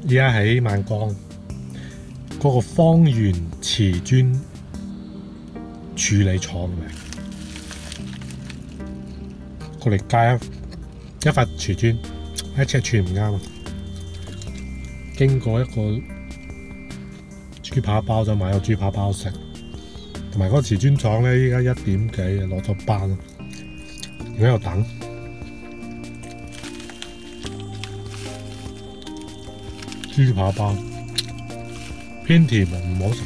而家喺萬江嗰個方圓瓷磚處理廠嚟，過嚟加一塊瓷磚，喺尺寸唔啱啊！經過一個豬扒包就買個豬扒包食，同埋嗰個瓷磚廠咧，依家1點幾攞咗班，而家喺度等。豬扒包偏甜啊，唔好食。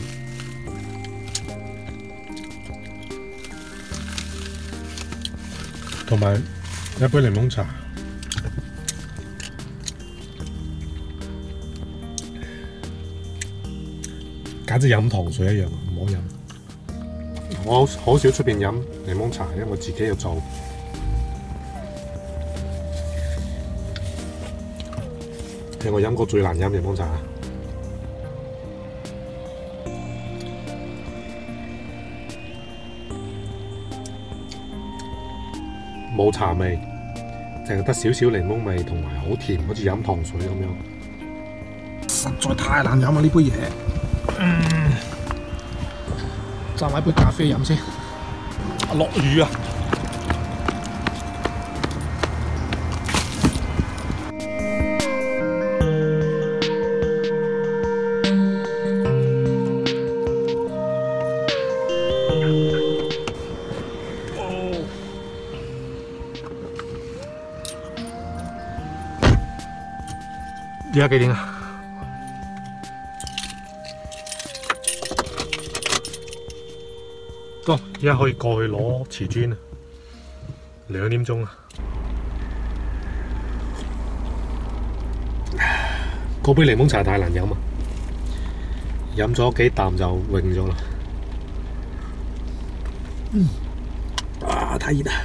同埋一杯檸檬茶，簡直飲糖水一樣，唔好飲。我好少出邊飲檸檬茶，因為我自己要做。係我飲過最難飲檸檬茶。冇茶味，淨係得少少檸檬味，同埋好甜，好似飲糖水咁樣。實在太難飲啊！呢杯嘢，再買杯咖啡飲先。落雨啊！而家幾點啊？得，而家可以過去攞瓷磚啦。2點鐘啊！嗰杯檸檬茶太難飲啊！飲咗幾啖就暈咗啦。太熱啦！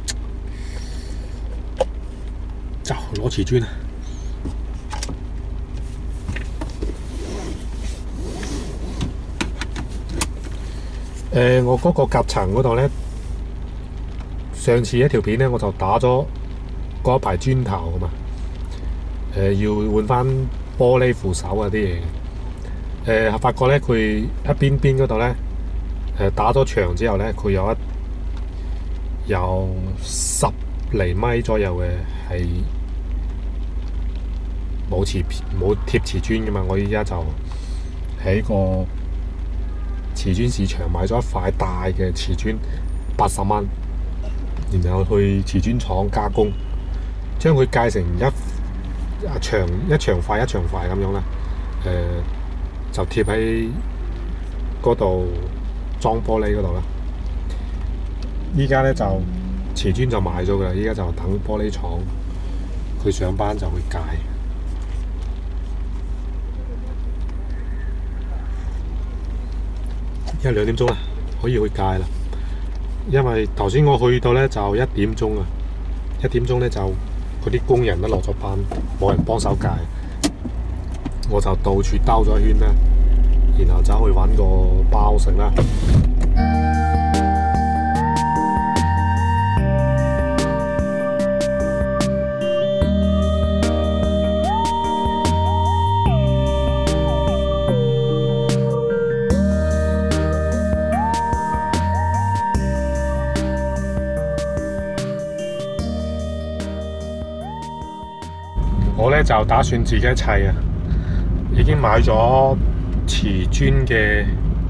就攞瓷磚啊！我嗰個夾層嗰度咧，上次一條片咧我就打咗嗰一排磚頭噶嘛，要換翻玻璃扶手啊啲嘢。發覺咧佢一邊嗰度咧，打咗牆之後咧，佢有10厘米左右嘅係冇貼瓷磚噶嘛。我依家就喺個瓷磚市場買咗一塊大嘅瓷磚，80蚊，然後去瓷磚廠加工，將佢界成一長塊咁樣啦。就貼喺嗰度裝玻璃嗰度啦。依家咧就瓷磚就買咗噶啦，依家就等玻璃廠佢上班就會界。而家2點鐘啦，可以去界啦。因為頭先我去到咧就1點鐘啊，1點鐘咧就嗰啲工人都落咗班，冇人幫手界，我就到處兜咗一圈啦，然後走去揾個包食啦。我咧就打算自己砌啊，已經買咗瓷磚嘅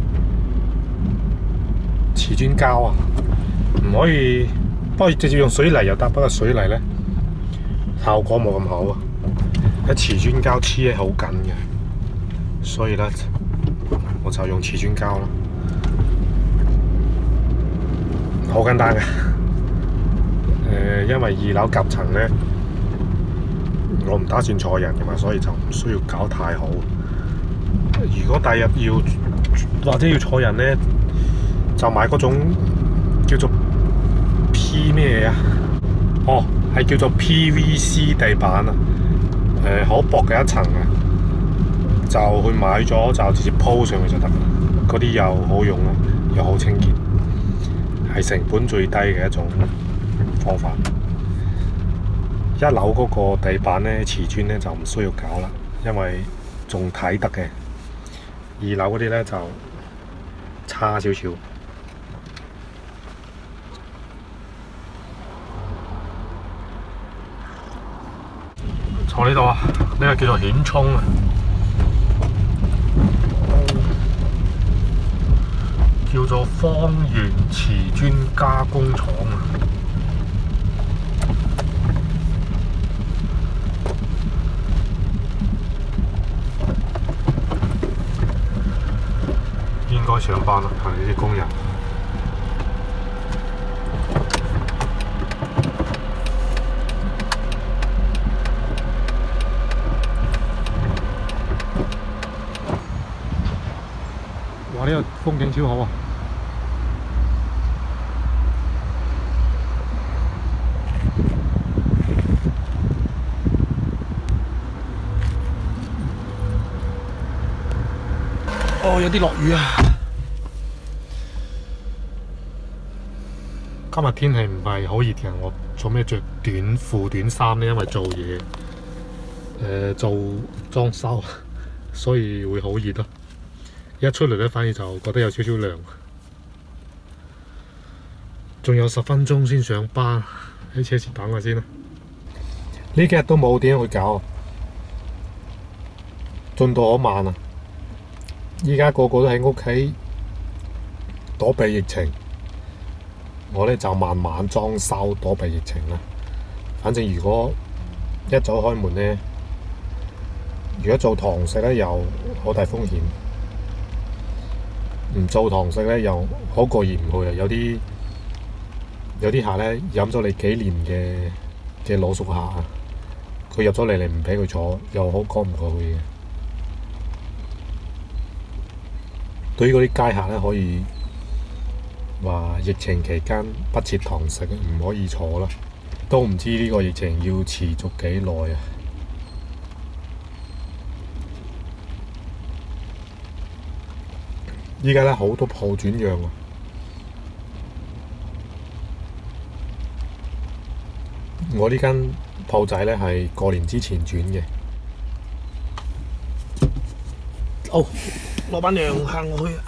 瓷磚膠啊，唔可以，不過直接用水泥又得，不過水泥咧效果冇咁好啊，喺瓷磚膠黐得好緊嘅，所以咧我就用瓷磚膠咯，好簡單嘅。因為2樓夾層咧。我唔打算坐人嘅嘛，所以就唔需要搞太好。如果第日或者要坐人咧，就買嗰種叫做 P 咩嘢啊？哦，係叫做 PVC 地板啊。好薄嘅一層啊，就去買咗就直接鋪上去就得啦。嗰啲又好用啦，又好清潔，係成本最低嘅一種方法。1樓嗰個地板咧，瓷磚咧就唔需要搞啦。 因為仲睇得嘅。2樓嗰啲咧就差少少。坐呢度啊，呢個叫做顯涌啊，叫做方圓瓷磚加工廠啊。應該上班啦，係呢啲工人。哇！呢個風景超好啊！哦，有啲落雨啊！今日天氣唔係好熱嘅，我做咩着短褲短衫呢？因為做嘢，做裝修，所以會好熱咯。一出嚟咧，反而就覺得有少少涼。仲有10分鐘先上班，喺車前等下先啦。呢幾日都冇點去搞，進度好慢啊！依家個個都喺屋企躲避疫情，我咧就慢慢裝修躲避疫情啦。反正如果一早開門咧，如果做堂食咧又好大風險。唔做堂食咧，又好過意唔去啊！有啲客咧飲咗你幾年嘅老熟客啊，佢入咗嚟你唔俾佢坐，又好講唔過去嘅。對於嗰啲街客咧，可以話疫情期間不設堂食，唔可以坐啦。都唔知呢個疫情要持續幾耐啊！依家咧好多鋪轉讓啊！我呢間鋪仔咧係過年之前轉嘅。哦，老闆娘行我去啊！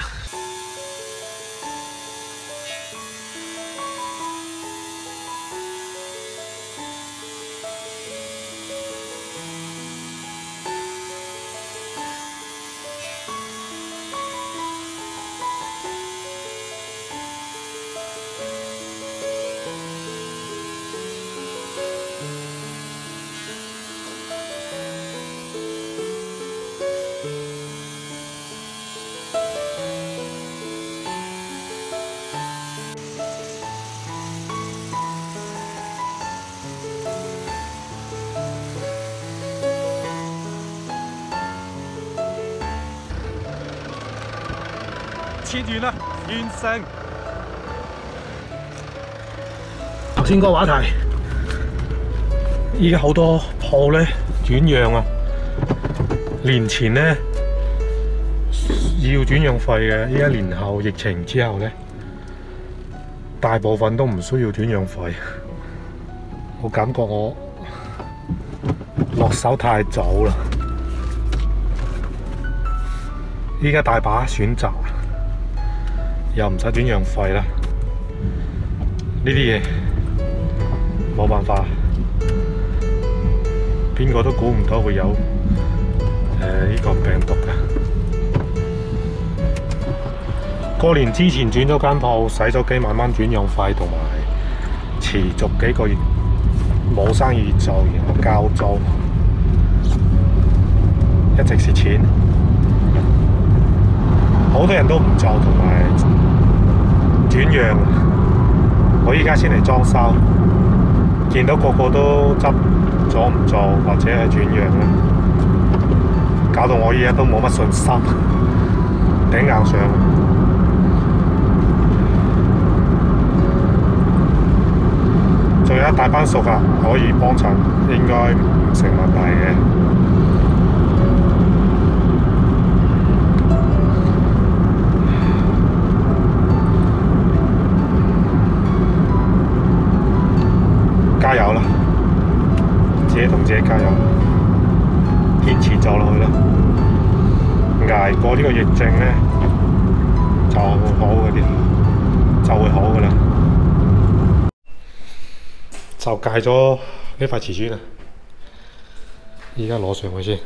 切完啦，完成。頭先個話題，依家好多鋪咧轉讓啊，年前咧要轉讓費嘅，依家年後疫情之後咧，大部分都唔需要轉讓費。我感覺我落手太早啦，依家大把選擇。又唔使轉讓費啦，呢啲嘢冇辦法，邊個都估唔到會有呢個病毒嘅。過年之前轉咗間鋪，使咗幾萬蚊轉讓費，同埋持續幾個月冇生意做，然後交租，一直蝕錢。好多人都唔做，同埋轉讓。我依家先嚟裝修，見到個個都執咗唔做，或者係轉讓啦，搞到我依家都冇乜信心，頂硬上。仲有一大班熟客可以幫襯，應該唔成問題嘅。加油啦！自己同自己加油，堅持做落去。 捱過呢個疫症咧，就好嗰啲，就會好噶啦。就戒咗呢塊瓷磚啊！依家攞上去先。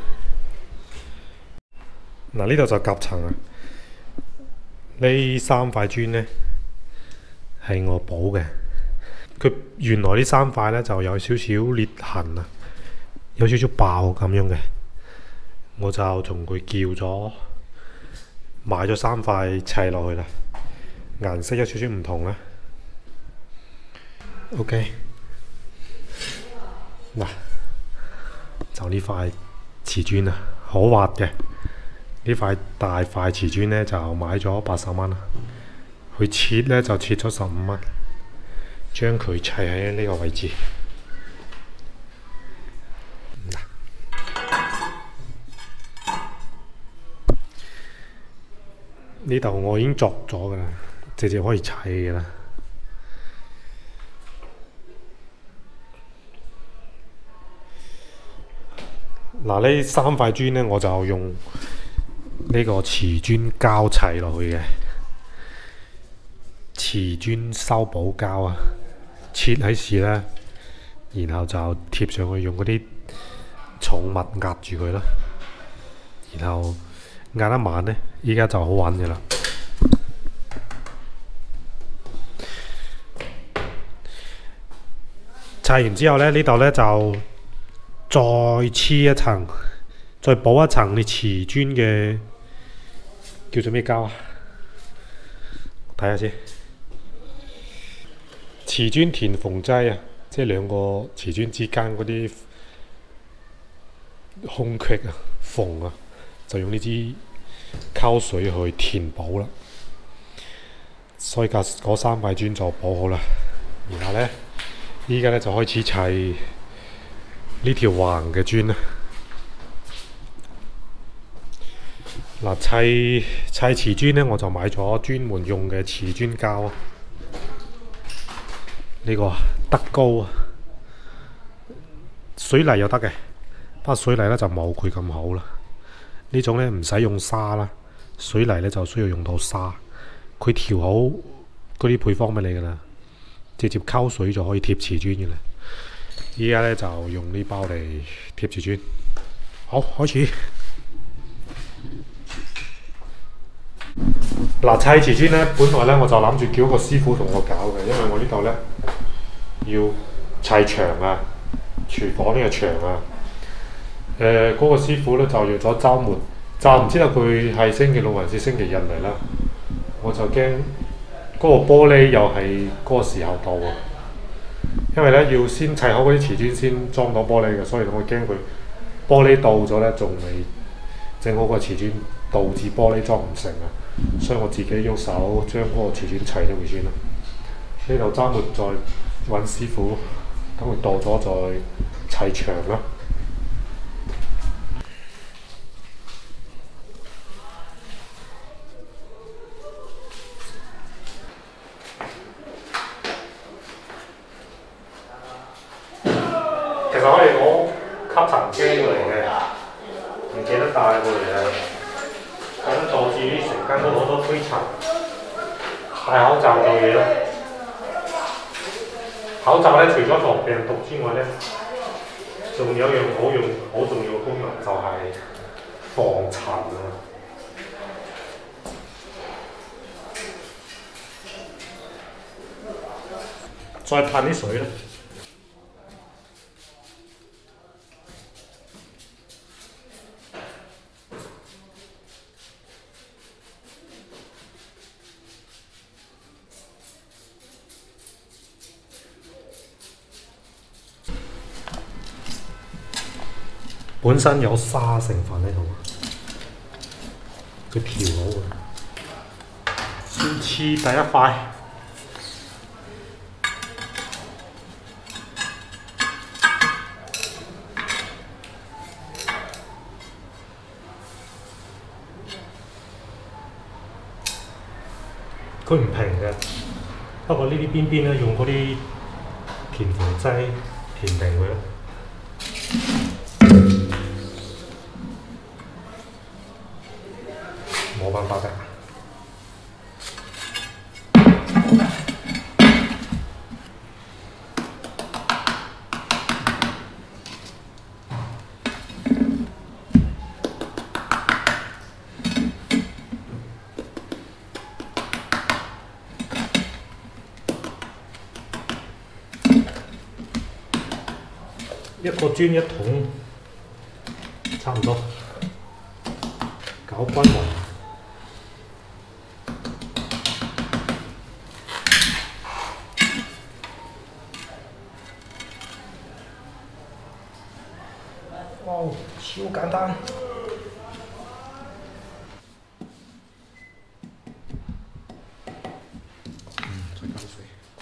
嗱，呢度就夾層啊。呢3塊磚咧係我補嘅。佢原來呢3塊咧就有少少裂痕啊，有少少爆咁樣嘅。我就同佢叫咗買咗3塊砌落去啦，顏色有少少唔同啦。OK， 嗱，就呢塊瓷磚啊，好滑嘅。呢塊大塊瓷磚咧就買咗80蚊啦，佢切咧就切咗15蚊，將佢砌喺呢個位置。呢度我已經鑿咗噶啦，直接可以砌噶啦。嗱，呢3塊磚咧，我就用呢個瓷磚膠砌落去嘅，瓷磚修補膠啊，切喺時咧，然後就貼上去，用嗰啲重物壓住佢啦，然後壓得慢咧，依家就好穩嘅啦。砌完之後咧，呢度咧就再黐一層，再補一層你瓷磚嘅叫做咩膠啊？睇下先，瓷磚填縫劑啊，即係2個瓷磚之間嗰啲空隙啊、縫啊，就用呢支溝水去填補啦。所以嗰3塊磚就補好啦。然後咧，依家咧就開始砌呢條橫嘅磚啦。嗱，砌瓷磚咧，我就買咗專門用嘅瓷磚膠啊。呢個德高啊，水泥又得嘅，不過水泥咧就冇佢咁好啦。呢種咧唔使用沙啦，水泥咧就需要用到沙。佢調好嗰啲配方俾你噶啦，直接溝水就可以貼瓷磚嘅啦。依家咧就用呢包嚟貼瓷磚。好，開始。嗱，砌瓷磚咧，本來咧我就諗住叫個師傅同我搞嘅，因為我呢度咧要砌牆啊，廚房呢個牆啊。嗰個師傅咧就約咗週末，就唔知道佢係星期6還是星期日嚟啦。我就驚嗰個玻璃又係嗰個時候到啊，因為咧要先砌好嗰啲瓷磚先裝到玻璃嘅，所以我驚佢玻璃到咗咧仲未整好個瓷磚，導致玻璃裝唔成啊。所以我自己喐手將嗰個瓷磚砌咗佢先啦。呢度週末再揾師傅，等佢到咗再砌牆啦。其實可以攞吸塵機過嚟嘅，唔記得帶過嚟啊！咁導致啲成間都好多灰塵。戴口罩做嘢咯。口罩咧，除咗防病毒之外咧，仲有一樣好重要嘅功能就係防塵啊！再噴啲水咧。本身有沙成分喺度，佢調好嘅。先黐第一塊，佢唔平嘅，不過呢啲邊邊咧用嗰啲填縫劑填平佢咯。 大隻。一個磚一桶，差唔多，搞均勻。哇，超簡單！再加水。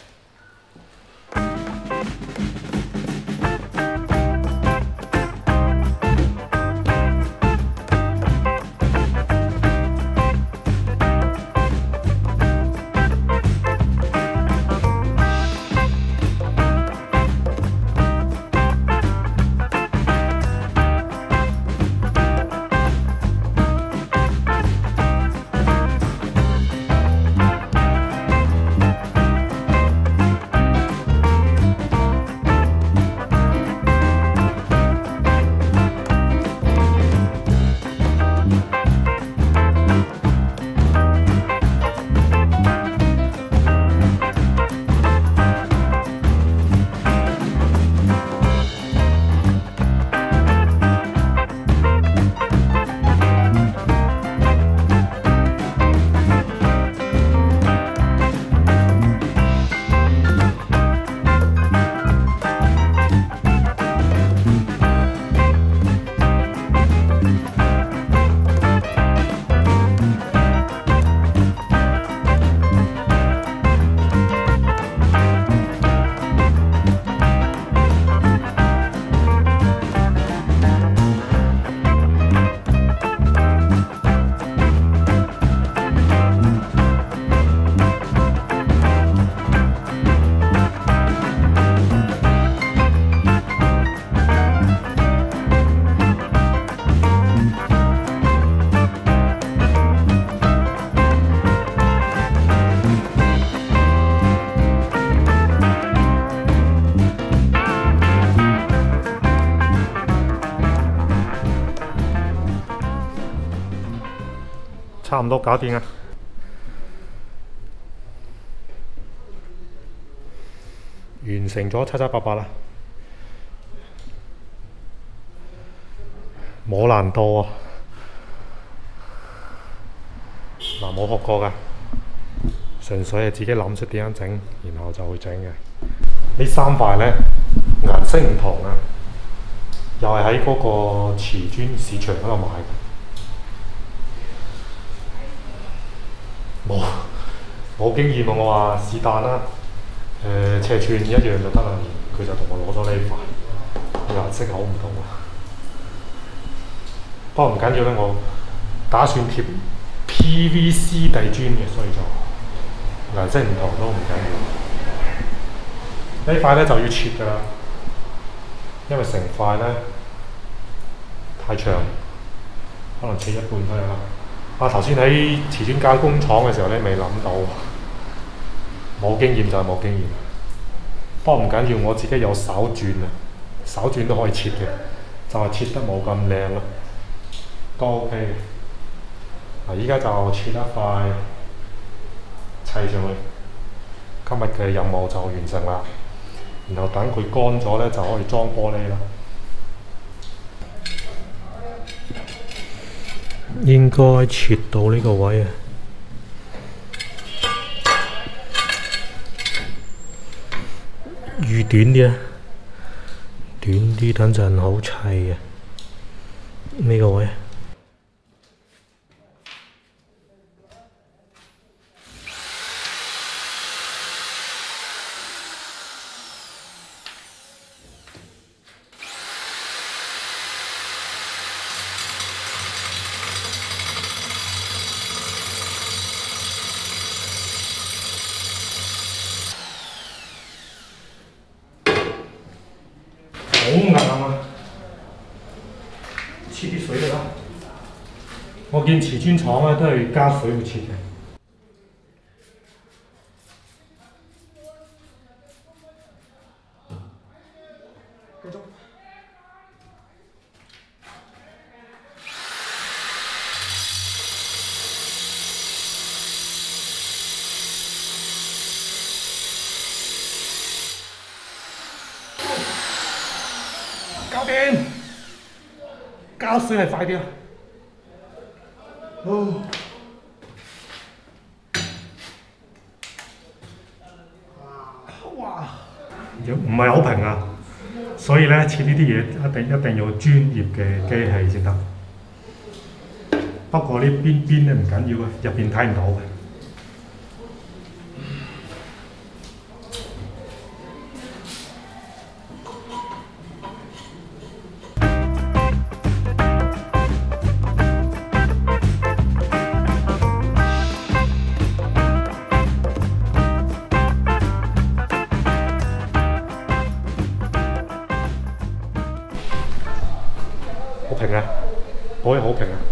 差唔多搞掂啦。完成咗七七八八啦，冇難度啊！嗱，冇學過㗎，純粹係自己諗出點樣整，然後就會整嘅。呢三塊呢，顏色唔同啊，又係喺嗰個瓷磚市場嗰度買嘅。冇經驗啊！我話是但啦，尺寸一樣就得啦。佢就同我攞咗呢塊，顏色好唔同啊。不過唔緊要啦，我打算貼 PVC 地磚嘅，所以就顏色唔同都唔緊要。呢塊咧就要切㗎啦，因為成塊咧太長，可能切一半都有啦。頭先喺瓷磚加工廠嘅時候咧，未諗到，冇經驗就係冇經驗。不過唔緊要，我自己有手轉啊，手轉都可以切嘅，就係切得冇咁靚咯，都 OK 嘅。依家就切一塊砌上去，今日嘅任務就完成啦。然後等佢乾咗咧，就可以裝玻璃啦。應該切到呢個位啊！預短啲啊，短啲等陣好砌啊！呢個位。好硬啊！黐啲水得啦。 我見瓷磚廠咧都係加水會切嘅。繼續。搞掂，加水係快啲啊！哦，哇，唔係好平啊，所以咧切呢啲嘢一定要專業嘅機器先得。不過呢邊咧唔緊要啊，入邊睇唔到嘅。好平啊，可以好平啊。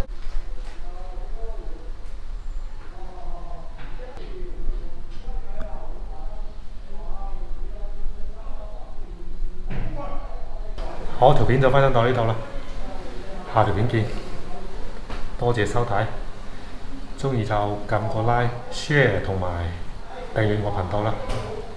好，條片就分享到呢度啦，下條片見。多謝收睇，鍾意就撳個 like、share 同埋訂閱我頻道啦。